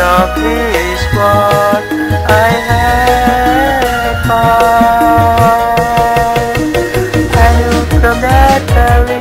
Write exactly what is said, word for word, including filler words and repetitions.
love is what I have found. I look the better